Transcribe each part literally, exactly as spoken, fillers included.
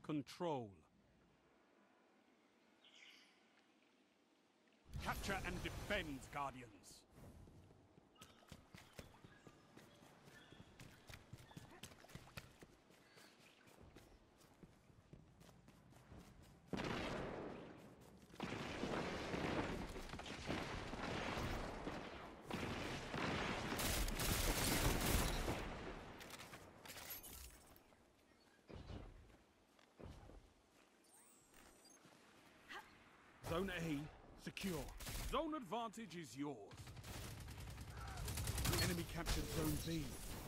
control. Capture and defend, Guardians. Zone A, secure. Zone advantage is yours. Enemy captured Zone B.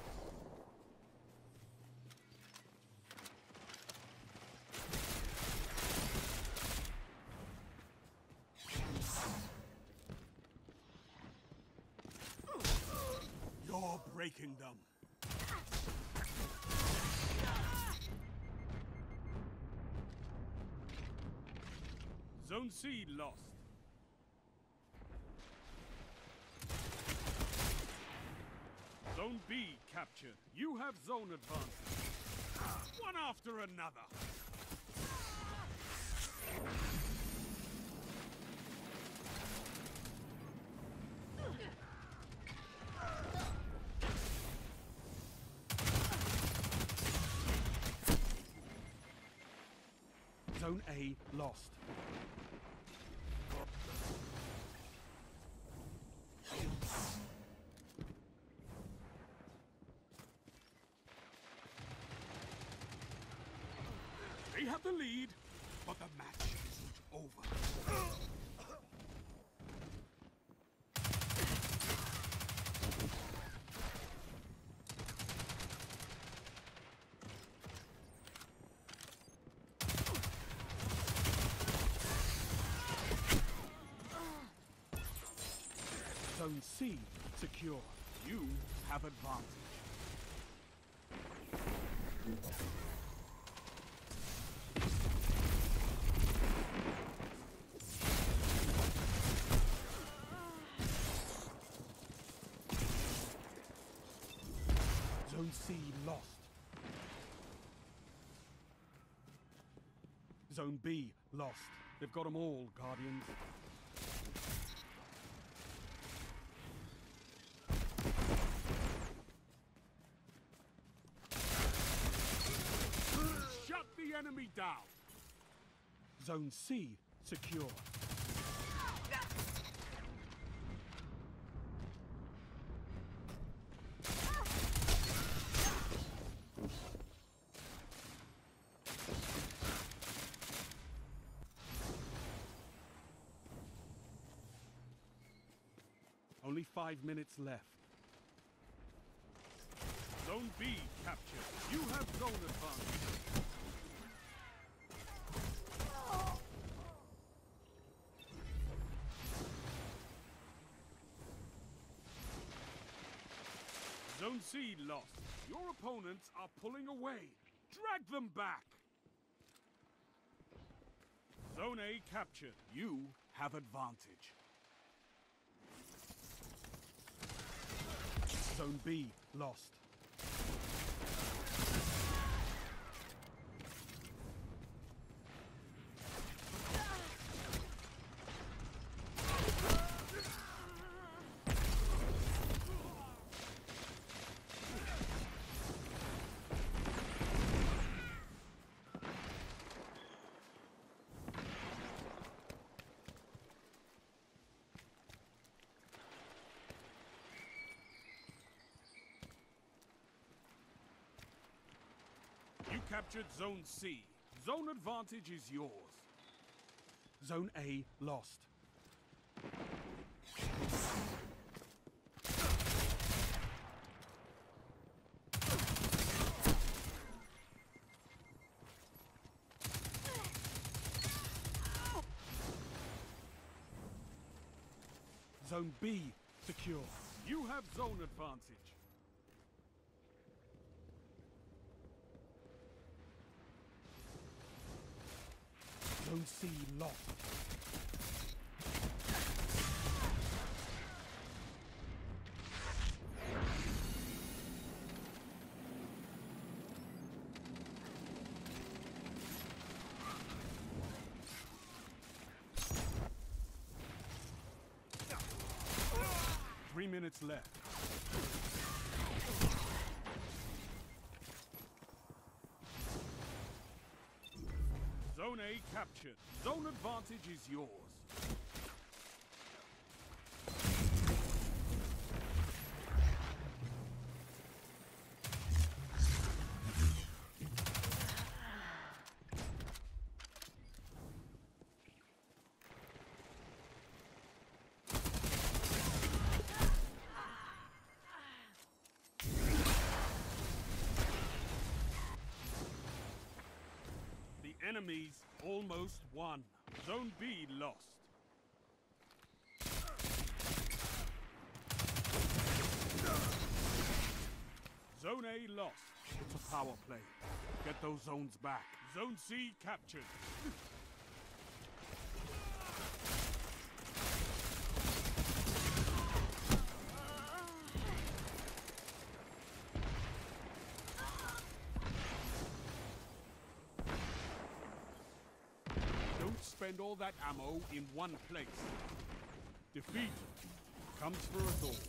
You're breaking them. Zone C lost. Zone B captured. You have zone advantage. One after another. Zone A lost. They have the lead, but the match isn't over. Zone C secure. You have advantage. Zone C lost. Zone B lost. They've got them all, Guardians. Shut the enemy down. Zone C secure. Only five minutes left. Zone B captured. You have zone advantage. Zone C lost. Your opponents are pulling away. Drag them back. Zone A captured. You have advantage. Zone B lost. You captured Zone C. Zone advantage is yours. Zone A lost. Zone B secure. You have zone advantage. Zone C lost. minutes left. Zone A captured. Zone advantage is yours. Enemies almost won. Zone B lost. Zone A lost. It's a power play. Get those zones back. Zone C captured. Spend all that ammo in one place. Defeat comes for us all.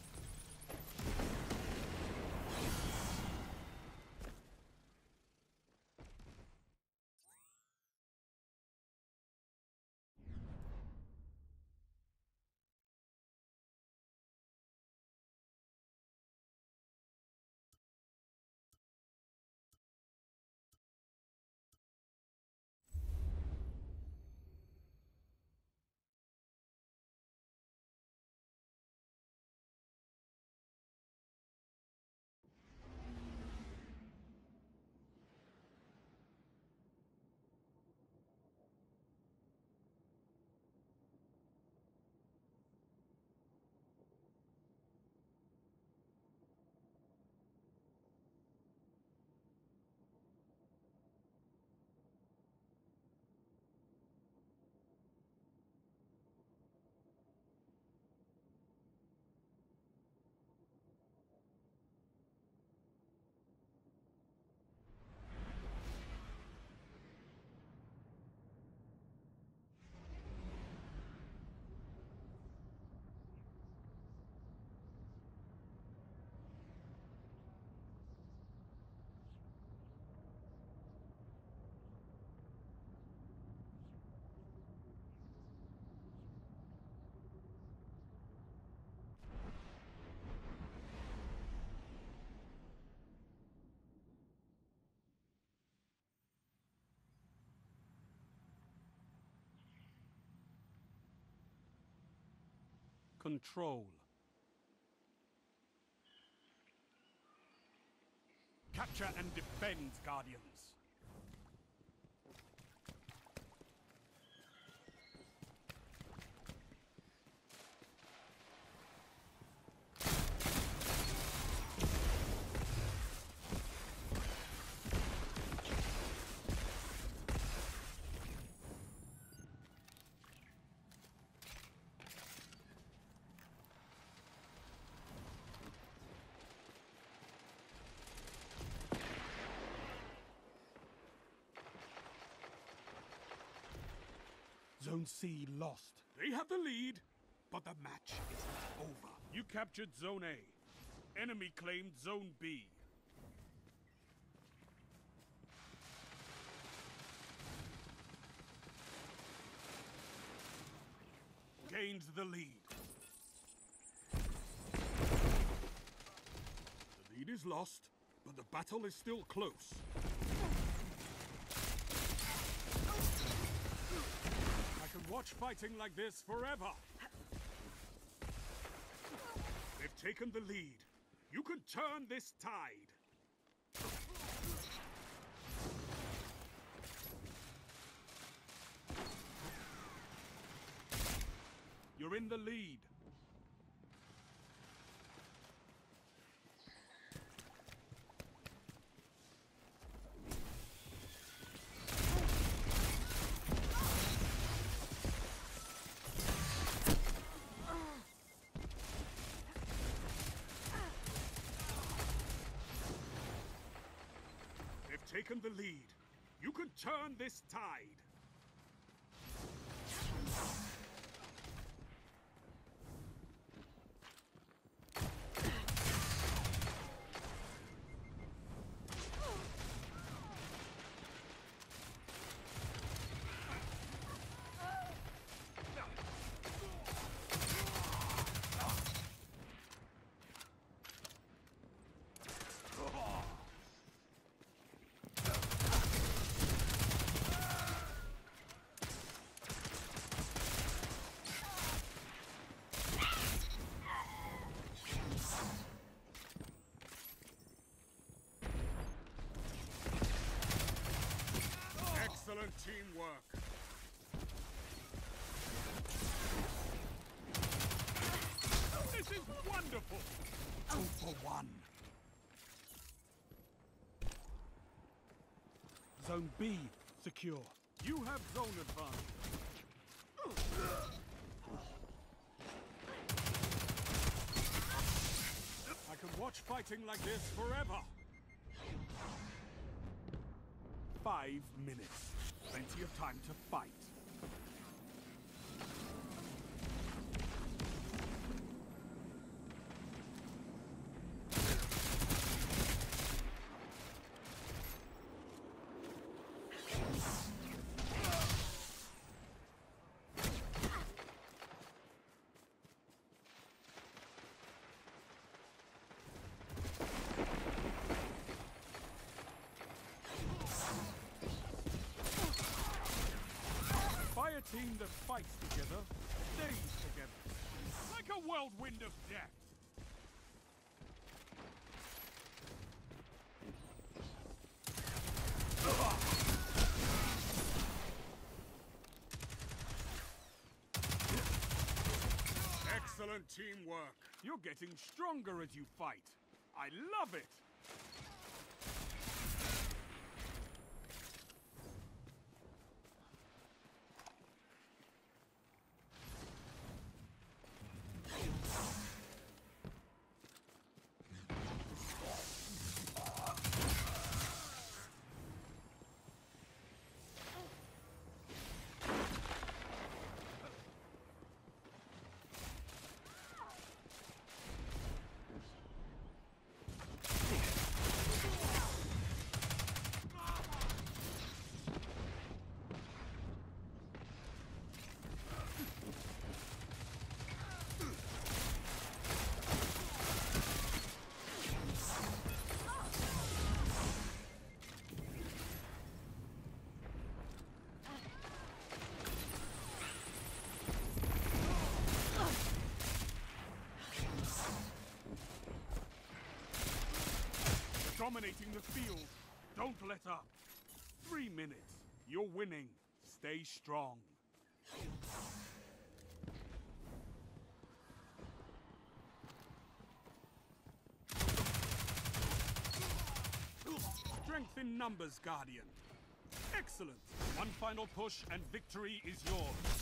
Control. Capture and defend, Guardians. Zone C lost. They have the lead, but the match is not over. You captured Zone A. Enemy claimed Zone B. Gained the lead. The lead is lost, but the battle is still close. Watch fighting like this forever. They've taken the lead. You can turn this tide. You're in the lead. Taken the lead. You can turn this tide. Zone B secure. You have zone advantage. I can watch fighting like this forever. Five minutes. Plenty of time to fight. A team that fights together, stays together. Like a whirlwind of death. Excellent teamwork. You're getting stronger as you fight. I love it. Dominating the field. Don't let up. Three minutes. You're winning. Stay strong. Strength in numbers, Guardian. Excellent. One final push and victory is yours.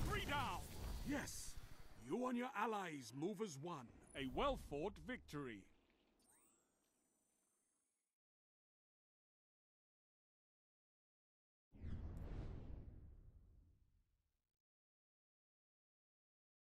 Yes, you and your allies move as one. A well-fought victory.